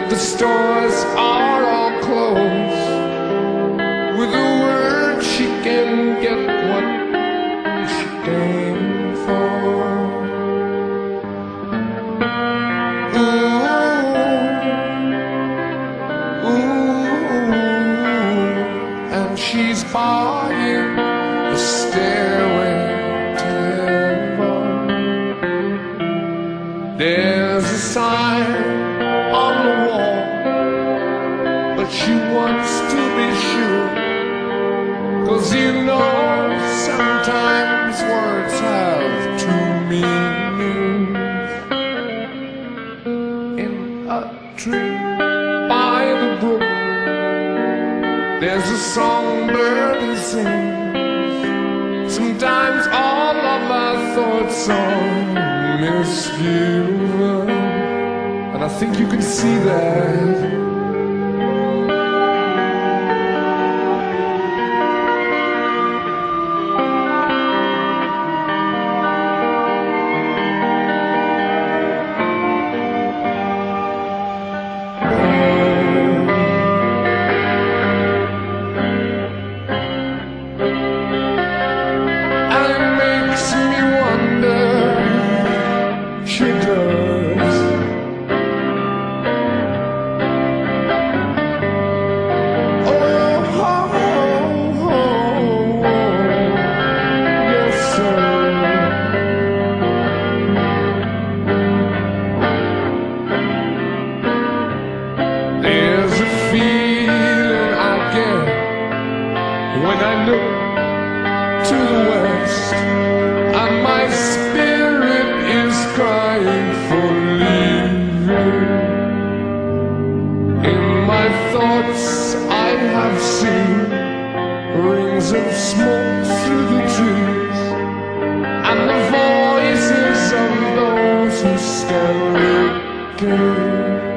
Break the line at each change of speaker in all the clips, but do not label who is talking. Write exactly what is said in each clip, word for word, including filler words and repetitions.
The stores are all closed. With a word she can get what she came for. Ooh, ooh, and she's buying the stairway to heaven. There's a sign on the wall, but she wants to be sure, 'cause you know sometimes words have two meanings. In a tree by the brook, there's a songbird who sings. Sometimes all of my thoughts are misgiven, and I think you can see that. When I look to the west, and my spirit is crying for leaving. In my thoughts I have seen rings of smoke through the trees, and the voices of those who stand looking.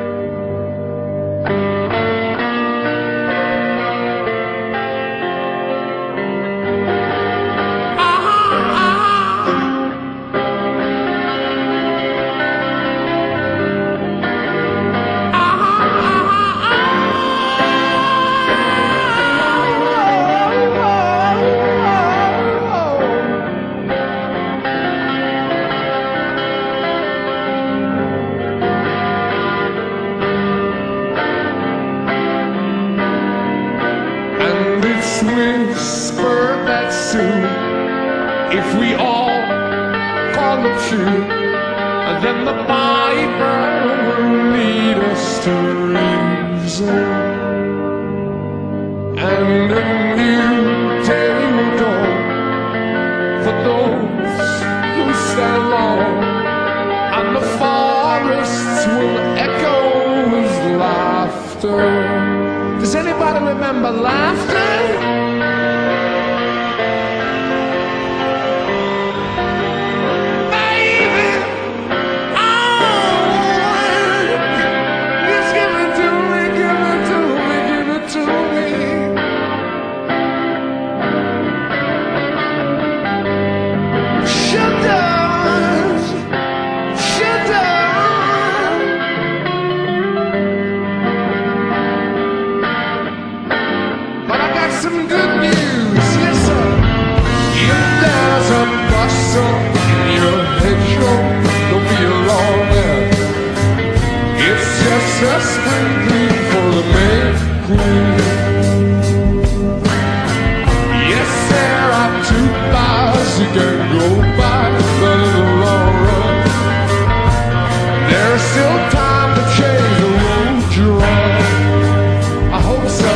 Whisper that soon, if we all call the truth, then the Bible will lead us to reason, and a new day will dawn for those who stand long, and the forests will echo with laughter. Does anybody remember laughter? Some good news, yes sir. If there's a bustle in your hedgerow, don't be alarmed. It's just a spring clean for the May Queen. Yes, there are two bars you can go by, but in the long run, there's still time to change the road you're on. I hope so.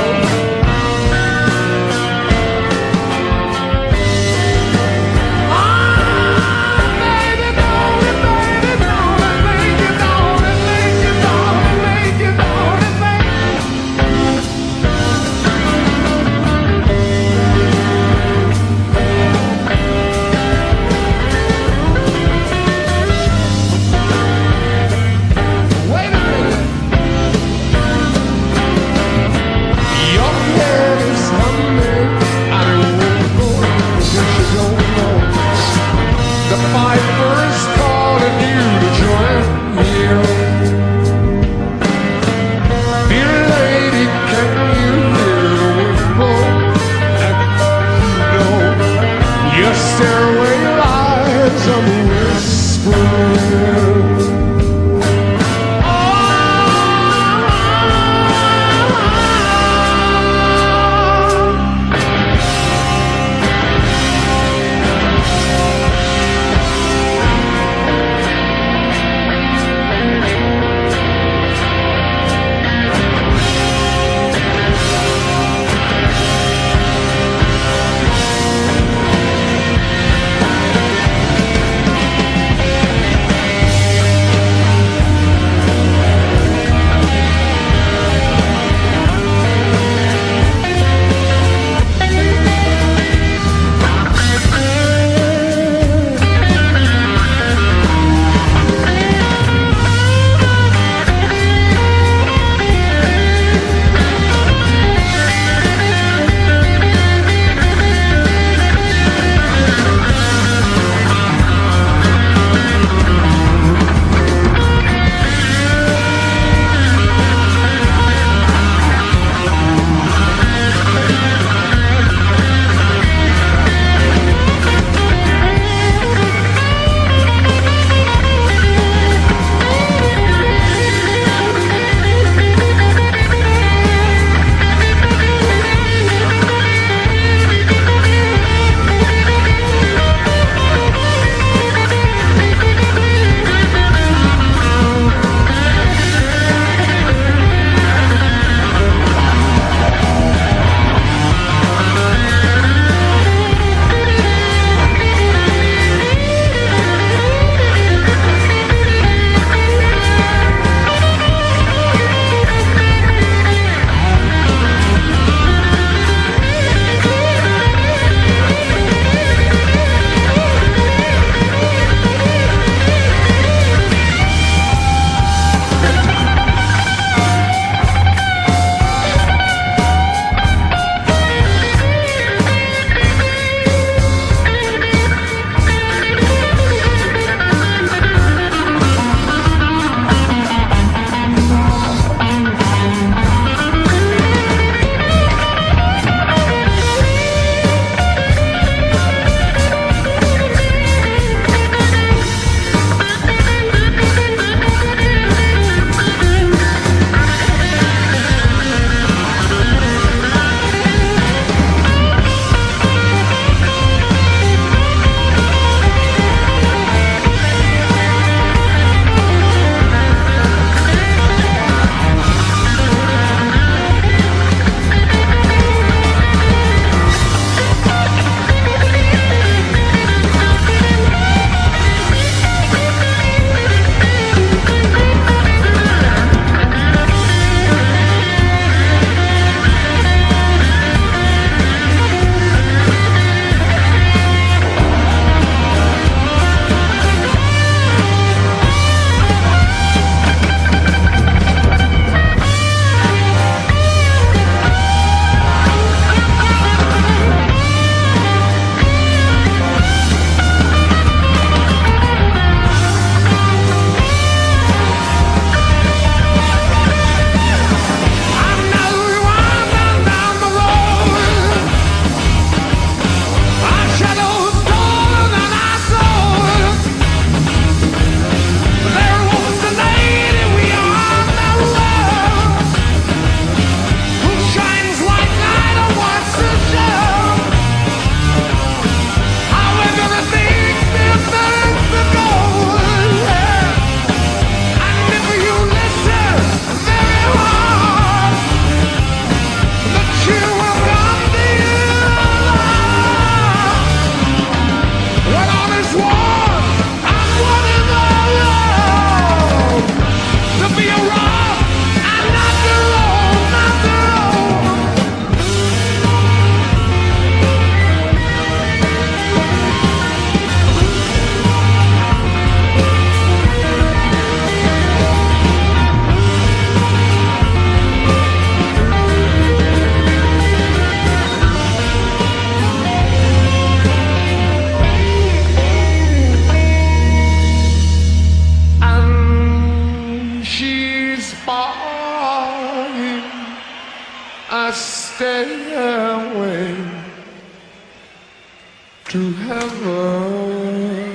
to heaven.